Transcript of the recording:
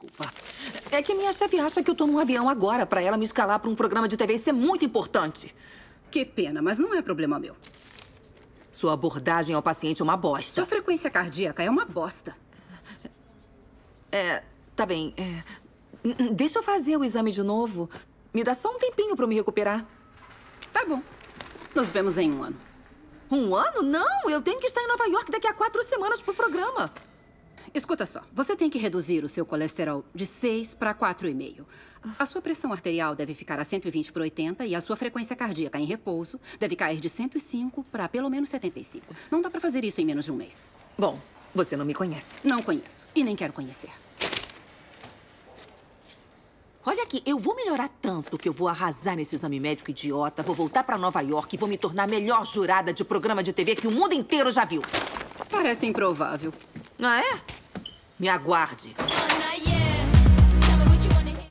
desculpa. É que minha chefe acha que eu tô num avião agora pra ela me escalar pra um programa de TV. Isso é muito importante. Que pena, mas não é problema meu. Sua abordagem ao paciente é uma bosta. Sua frequência cardíaca é uma bosta. Tá bem. Deixa eu fazer o exame de novo. Me dá só um tempinho pra eu me recuperar. Tá bom. Nos vemos em 1 ano. 1 ano? Não, eu tenho que estar em Nova York daqui a 4 semanas pro programa. Escuta só, você tem que reduzir o seu colesterol de 6 para 4,5. A sua pressão arterial deve ficar a 120 por 80 e a sua frequência cardíaca em repouso deve cair de 105 para pelo menos 75. Não dá para fazer isso em menos de um mês. Bom, você não me conhece. Não conheço e nem quero conhecer. Olha aqui, eu vou melhorar tanto que eu vou arrasar nesse exame médico idiota, vou voltar pra Nova York e vou me tornar a melhor jurada de programa de TV que o mundo inteiro já viu. Parece improvável. Ah, é? Me aguarde.